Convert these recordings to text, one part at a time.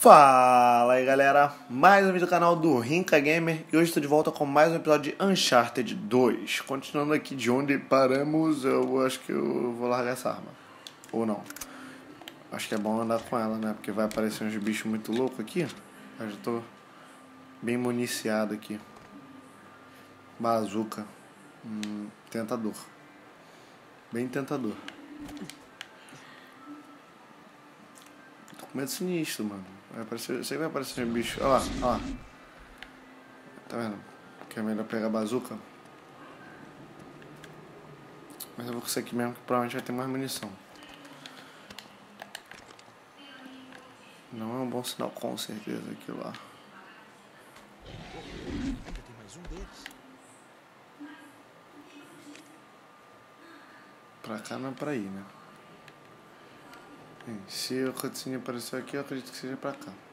Fala aí galera, mais um vídeo do canal do Rinca Gamer e hoje estou de volta com mais um episódio de Uncharted 2. Continuando aqui de onde paramos, eu acho que eu vou largar essa arma. Ou não. Acho que é bom andar com ela, né? Porque vai aparecer uns bichos muito loucos aqui. Eu já tô bem municiado aqui. Bazuca. Tentador. Bem tentador. Tô com medo sinistro, mano. Vai aparecer, eu sei que vai aparecer um bicho. Olha lá, olha lá. Tá vendo? Que é melhor pegar a bazuca. Mas eu vou com isso aqui mesmo, que provavelmente vai ter mais munição. Não é um bom sinal, com certeza, aquilo lá. Tem mais um deles. Pra cá não é pra ir, né? Se o cutscene apareceu aqui, eu acredito que seja pra cá.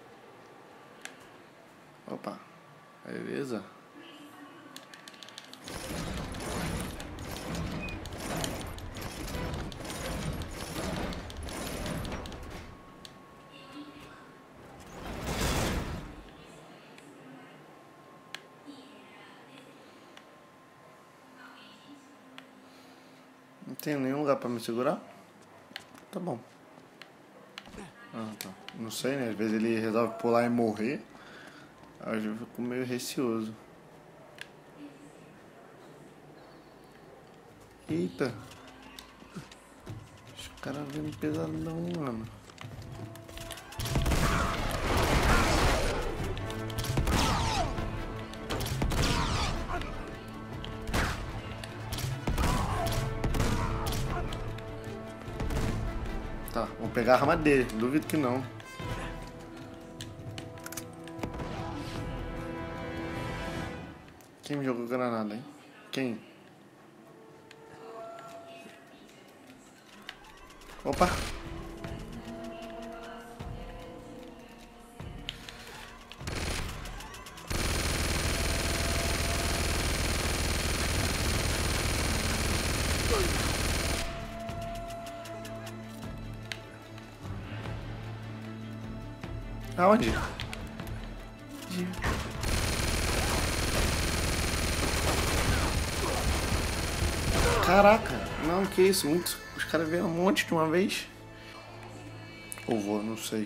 Opa, beleza. Não tem nenhum lugar pra me segurar? Tá bom. Ah, tá. Não sei, né? Às vezes ele resolve pular e morrer. Aí eu fico meio receoso. Eita. Os caras vêm pesadão, mano. Tá, vou pegar a arma dele, duvido que não. Quem me jogou granada, hein? Quem? Opa! Aonde? Caraca, não, que isso, muito. Os caras vieram um monte de uma vez. Ou vou, não sei.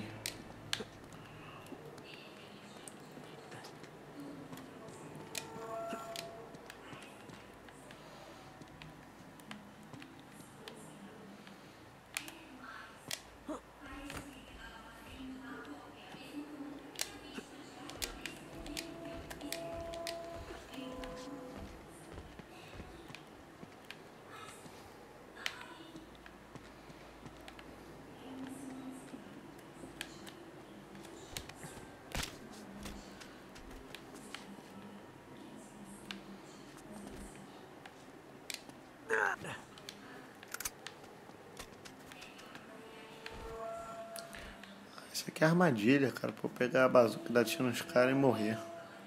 Isso aqui é armadilha, cara, pra eu pegar a bazuca e dar tiro nos caras e morrer.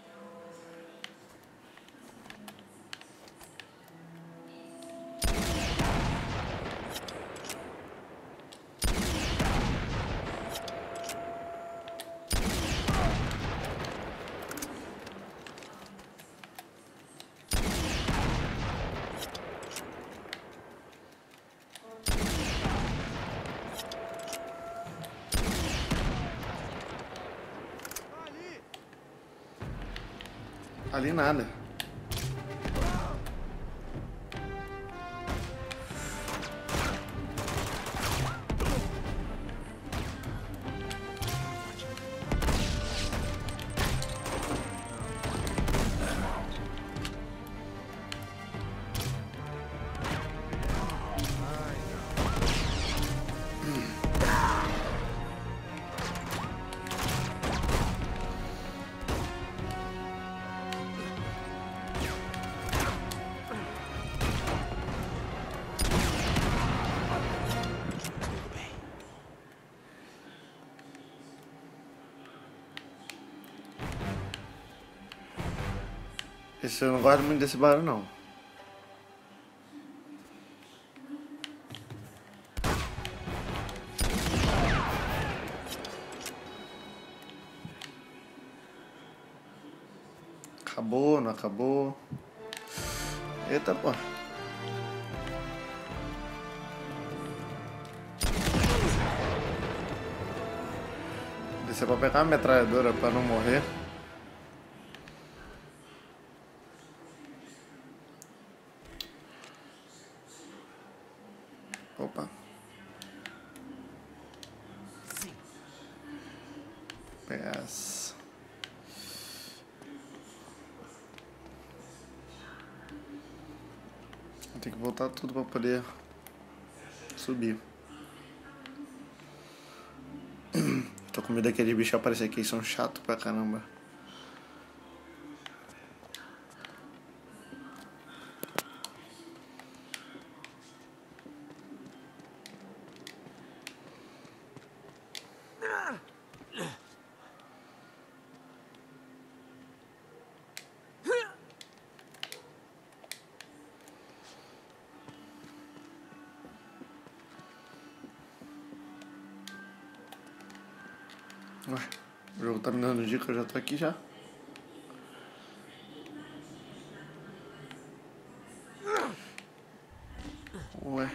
Ali nada. Esse eu não gosto muito desse barulho, não. Acabou, não acabou. Eita, pô. Descer pra pegar uma metralhadora pra não morrer. Opa. PS. Tem que voltar tudo pra poder subir. Tô com medo daqueles bichos aparecer aqui, eles são chatos pra caramba. Ué, o jogo tá me dando dica, eu já tô aqui já. Ué.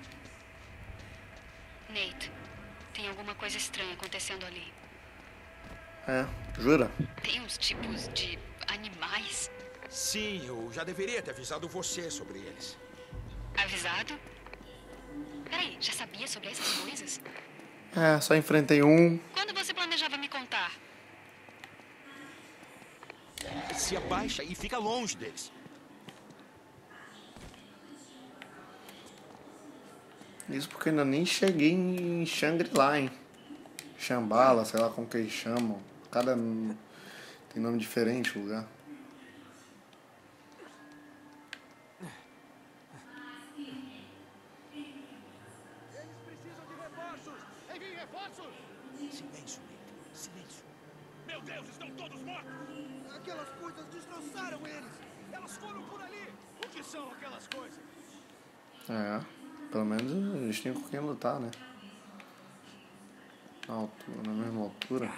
Nate, tem alguma coisa estranha acontecendo ali. É, jura? Tem uns tipos de animais. Sim, eu já deveria ter avisado você sobre eles. Avisado? Peraí, já sabia sobre essas coisas? É, só enfrentei um. Quando você planejava me contar? Se abaixa e fica longe deles. Isso porque ainda nem cheguei em Shangri-La, hein? Shambhala, sei lá como que eles chamam. Cada... tem nome diferente o lugar. Silêncio, Nate. Silêncio. Meu Deus, estão todos mortos! Aquelas coisas destroçaram eles! Elas foram por ali! O que são aquelas coisas? É, pelo menos eles têm com quem lutar, né? Na altura, na mesma altura.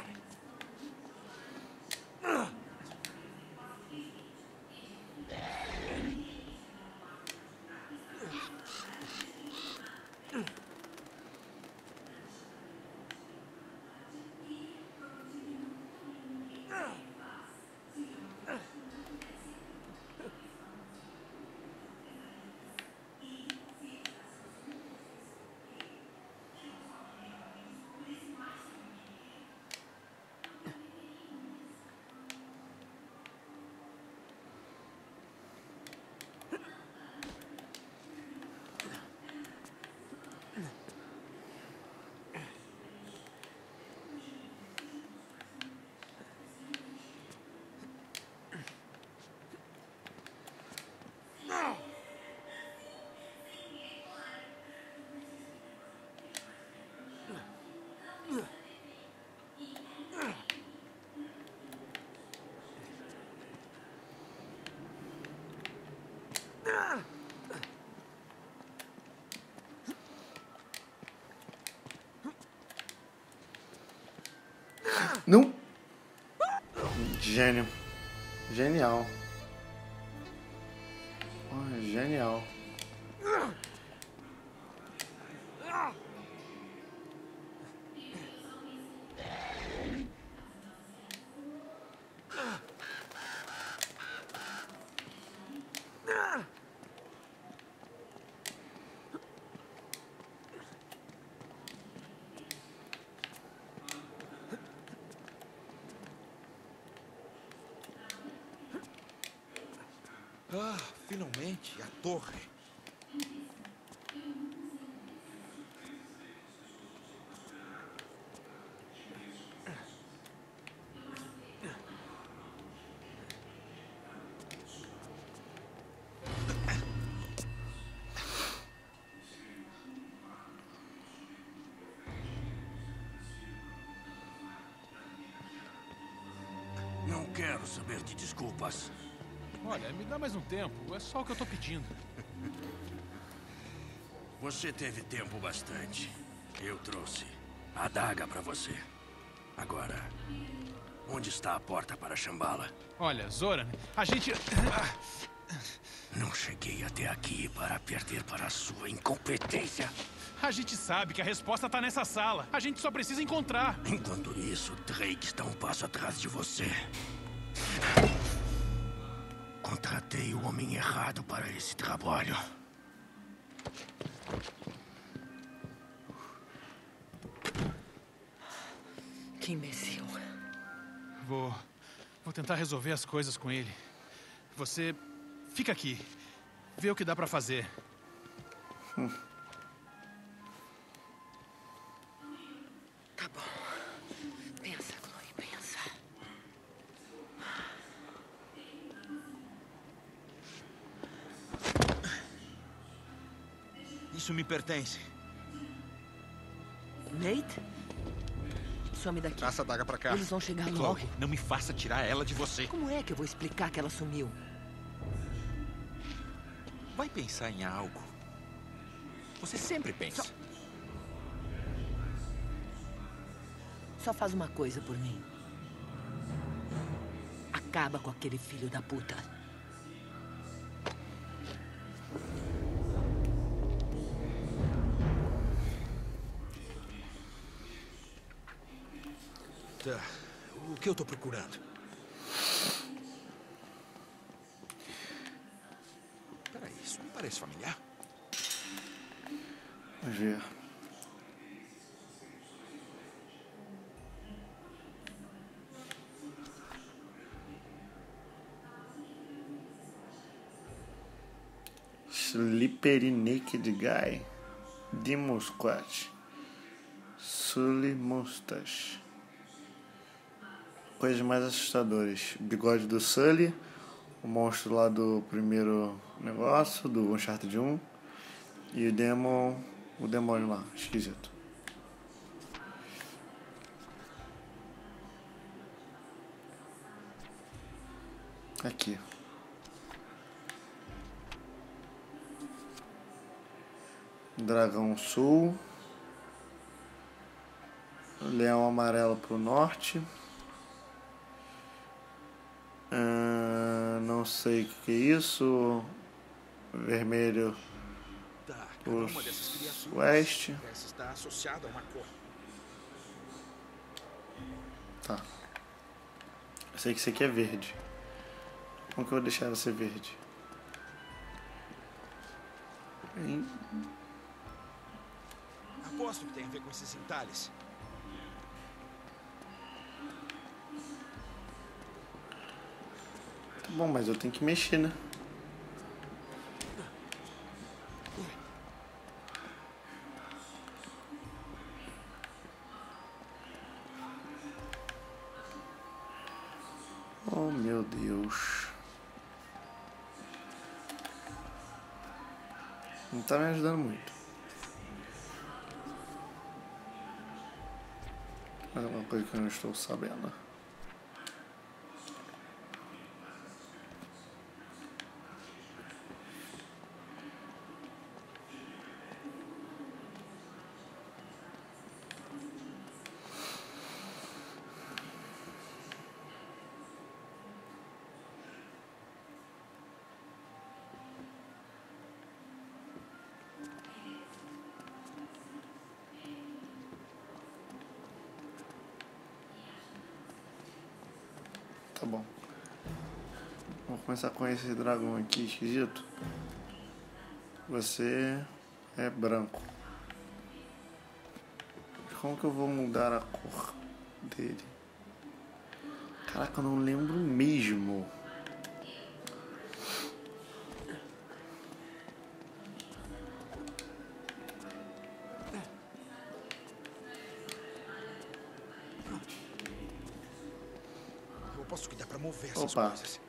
Não! Gênio. Genial. Oh, genial. Ah, finalmente, a torre. Não quero saber de desculpas. Olha, me dá mais um tempo. É só o que eu tô pedindo. Você teve tempo bastante. Eu trouxe a adaga pra você. Agora, Onde está a porta para Shambhala? Olha, Zoran, a gente... Não cheguei até aqui para perder para a sua incompetência. A gente sabe que a resposta tá nessa sala. A gente só precisa encontrar. Enquanto isso, Drake está um passo atrás de você. Contratei o homem errado para esse trabalho. Que imbecil. Vou tentar resolver as coisas com ele. Você fica aqui. Vê o que dá pra fazer. Tá bom. Pensa, Chloe, pensa. Isso me pertence. Nate? Some daqui. Passa a daga pra cá. Eles vão chegar logo. Chloe, não me faça tirar ela de você. Como é que eu vou explicar que ela sumiu? Vai pensar em algo. Você sempre pensa. Só faz uma coisa por mim. Acaba com aquele filho da puta. Tá. O que eu tô procurando? Peraí, isso me parece familiar. Vamos ver. Slippery Naked Guy. Demon Squat. Sully Mustache. Coisas mais assustadoras. Bigode do Sully. O monstro lá do primeiro negócio, do Uncharted 1. E o demônio lá, esquisito. Aqui. Dragão Sul. Leão Amarelo pro norte. Não sei o que é isso. Vermelho Tá, cada pro uma dessas criaturas oeste. parece estar associada a uma cor. Tá. Eu sei que isso aqui é verde. Como que eu vou deixar ela ser verde? Aposto que tem a ver com esses entalhes. Tá bom, mas eu tenho que mexer, né? Oh, meu Deus. Não tá me ajudando muito. É uma coisa que eu não estou sabendo. Tá bom. Vamos começar com esse dragão aqui esquisito. Você é branco. Como que eu vou mudar a cor dele? Caraca, eu não lembro mesmo. Eu aposto que dá pra mover essas Opa. coisas.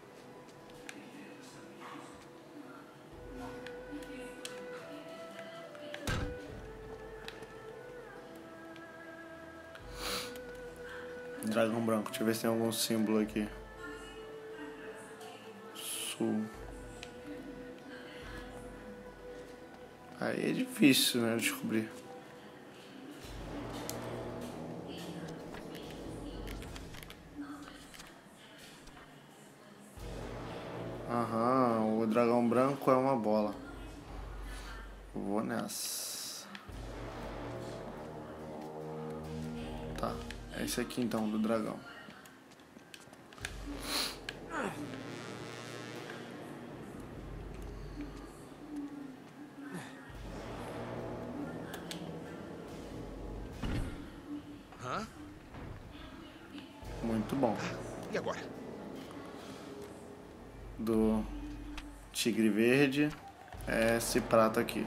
Dragão branco, deixa eu ver se tem algum símbolo aqui. Sul. Aí é difícil, né, descobrir. Aham, o dragão branco é uma bola. Vou nessa. Tá, é esse aqui então, do dragão. Hã? Muito bom. E agora? Do tigre verde é esse prato aqui.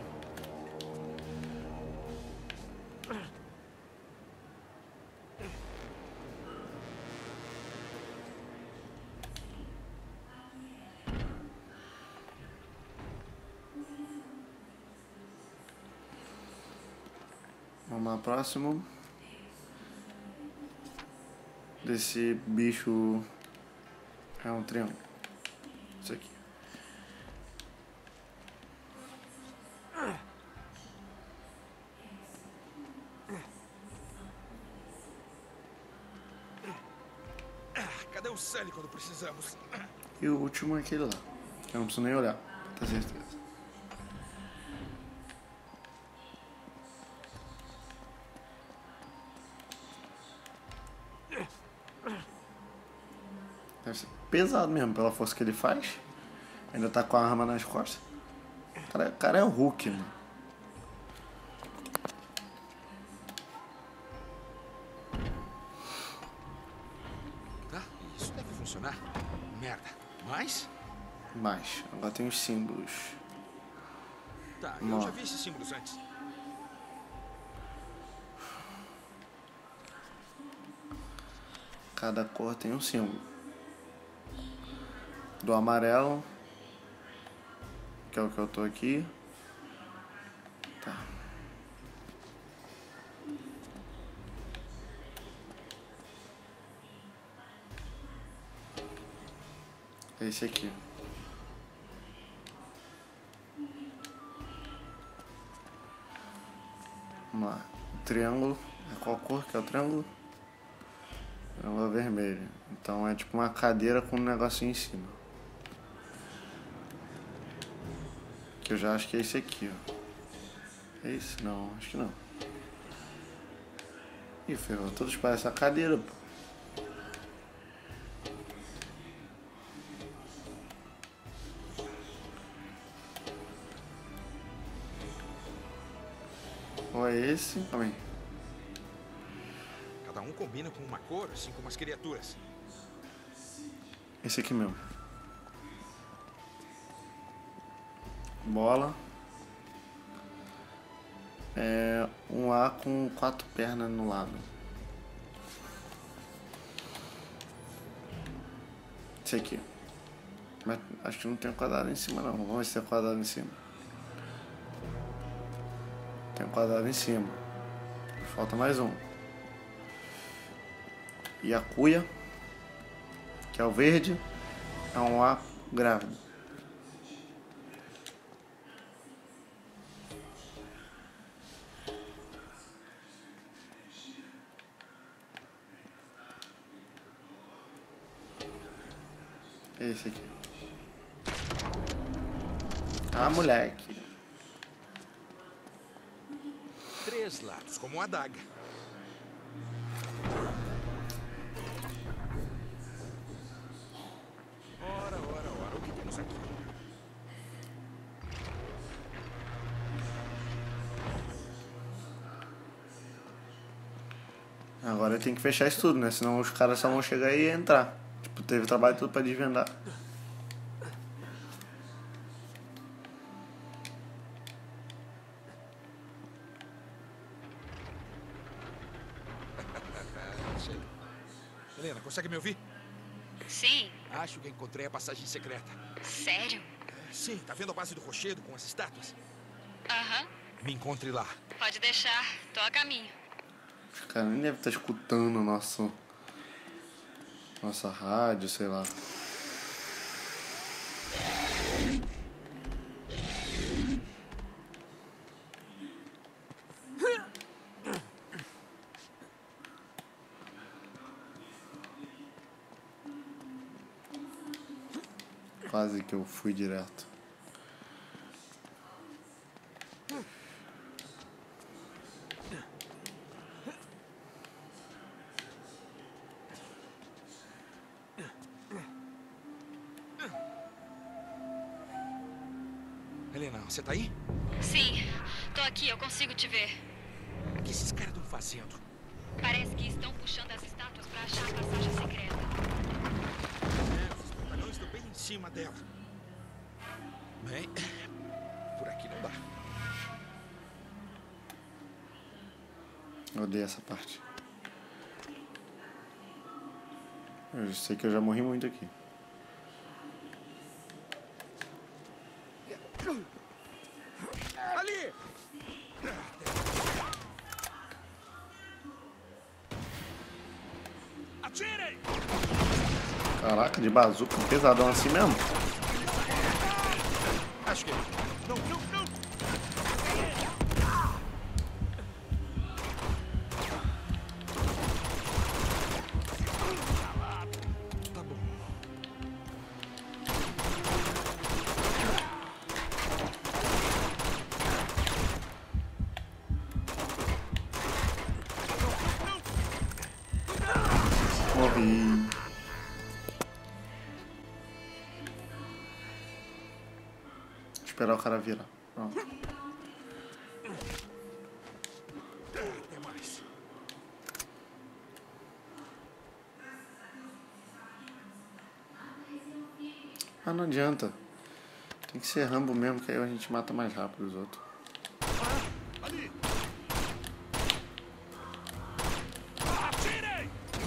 Vamos lá, próximo. Desse bicho é um triângulo. Isso aqui. Cadê o Sully quando precisamos? E o último é aquele lá. Eu não preciso nem olhar, tá certeza. Deve ser pesado mesmo pela força que ele faz. Ainda tá com a arma nas costas. O cara é o Hulk, mano. Tá, isso deve funcionar. Merda. Mas? Mas, agora tem os símbolos. Tá, eu já vi esses símbolos antes. Cada cor tem um símbolo. Do amarelo, que é o que eu tô aqui. Tá. É esse aqui. Vamos lá. O triângulo. É qual cor que é o triângulo? Triângulo vermelho. Então é tipo uma cadeira com um negocinho em cima. Que eu já acho que é esse aqui, ó. É esse? Não, acho que não. Ih, ferrou. Todos parecem a cadeira, pô. Ou é esse? Calma aí. Cada um combina com uma cor, assim como as criaturas. Esse aqui mesmo. Bola. É um A com 4 pernas no lado. Esse aqui. Mas acho que não tem um quadrado em cima, não. Vamos ver se tem um quadrado em cima. Tem um quadrado em cima. Falta mais um. E a cuia, que é o verde, é um A grávido. Esse aqui. Ah, moleque. 3 lados, como uma adaga. Ora, o que temos aqui? Agora tem que fechar isso tudo, né? Senão os caras só vão chegar aí e entrar. Tipo, teve trabalho todo pra desvendar. Chega. Helena, consegue me ouvir? Sim, Acho que encontrei a passagem secreta. sério? Sim, tá vendo a base do rochedo com as estátuas? Aham, Me encontre lá. pode deixar, tô a caminho. Os caras nem devem estar escutando nossa rádio, sei lá. Quase que eu fui direto. Helena, você tá aí? Sim, tô aqui, eu consigo te ver. O que esses caras estão fazendo? Parece que estão puxando as estátuas pra achar a passagem secreta. Os trapalhões estão bem em cima dela. Bem, por aqui não dá. Eu odeio essa parte. Eu sei que eu já morri muito aqui. Ali! Atirem! Caraca, de bazuca, pesadão assim mesmo. Acho que... Não, não, não! Tá bom. Morri. Esperar o cara virar. Pronto. Até mais. Ah, não adianta. Tem que ser Rambo mesmo, que aí a gente mata mais rápido os outros. Ali! Atirem!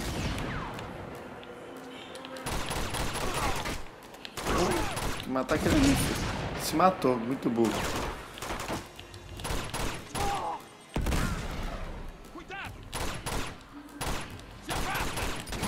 Tem que matar aquele ali. Se matou, muito burro. Cuidado! Se afasta!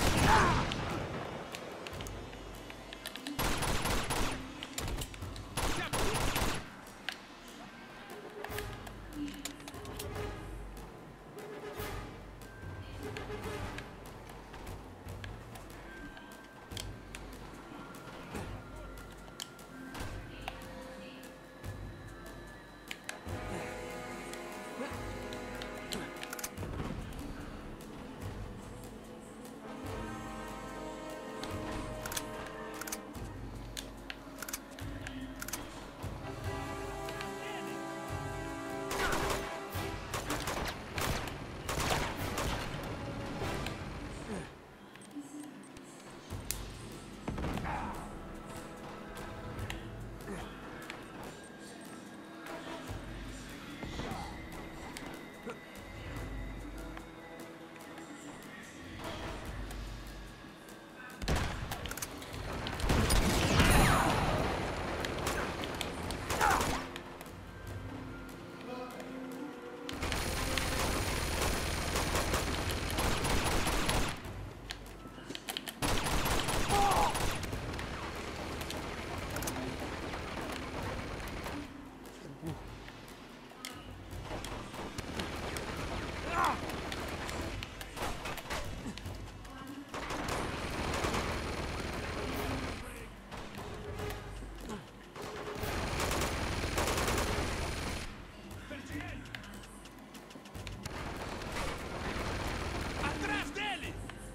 Atrás dele!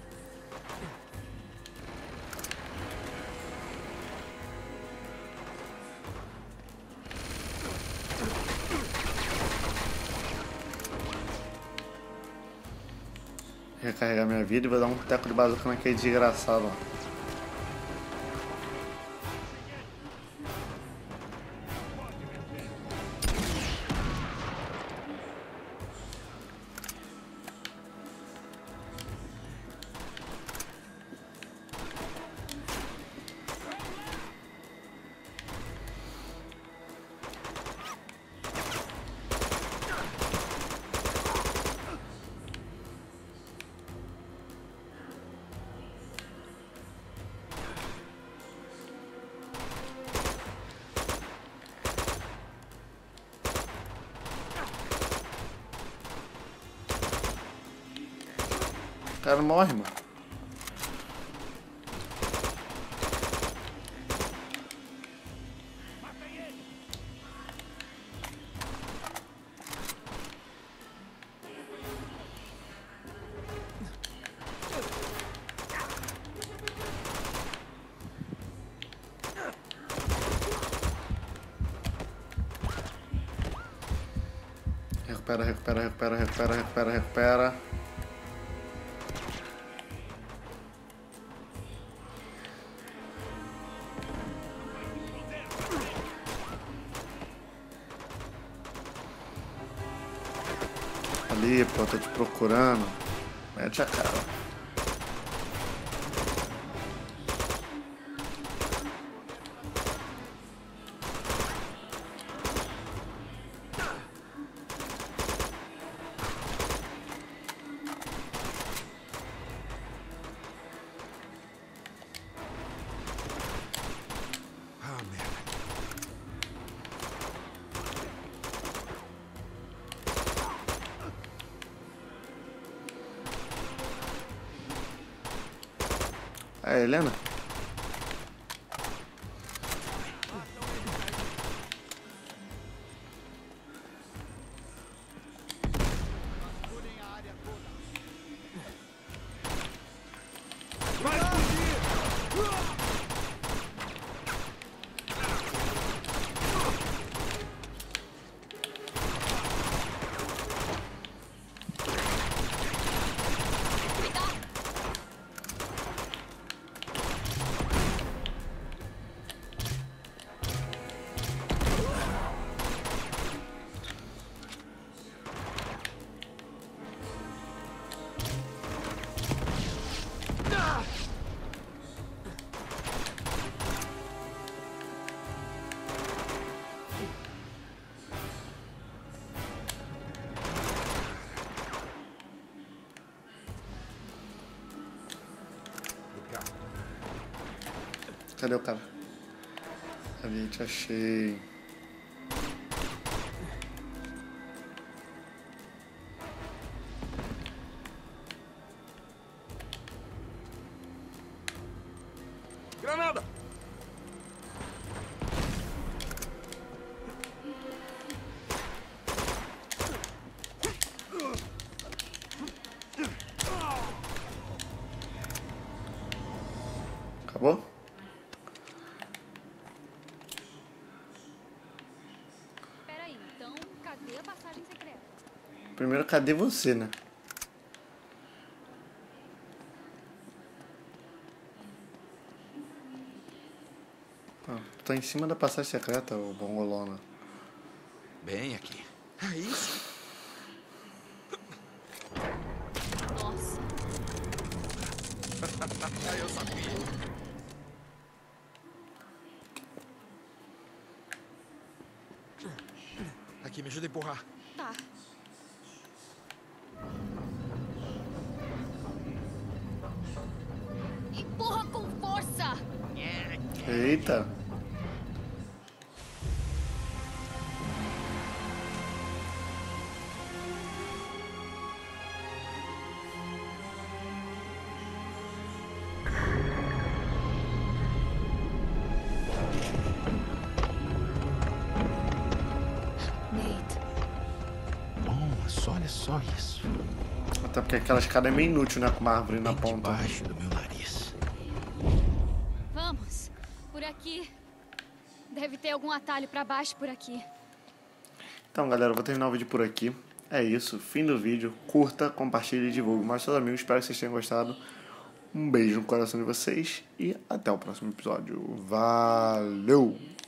Recarregar minha vida e vou dar um teco de bazuca naquele desgraçado lá. O cara morre, mano. Recupera. Ali, pô, tô te procurando. Mete a cara. Ah, merda. É, Helena? Cadê o cara? Ali, te achei. Granada! Acabou? Peraí, então cadê a passagem secreta? Primeiro, cadê você, né? Ah, tá em cima da passagem secreta, o Bongolona. Bem aqui. É isso? Nossa, Eu sabia. Aqui, me ajuda a empurrar. tá. Empurra com força! Eita! Nate, Nossa, olha só isso. Até porque aquela escada é meio inútil, né? Com uma árvore na Bem ponta. debaixo do meu nariz. vamos. Por aqui. Deve ter algum atalho pra baixo por aqui. Então, galera, eu vou terminar o vídeo por aqui. É isso, fim do vídeo. Curta, compartilhe e divulgue mais seus amigos. Espero que vocês tenham gostado. Um beijo no coração de vocês e até o próximo episódio. Valeu!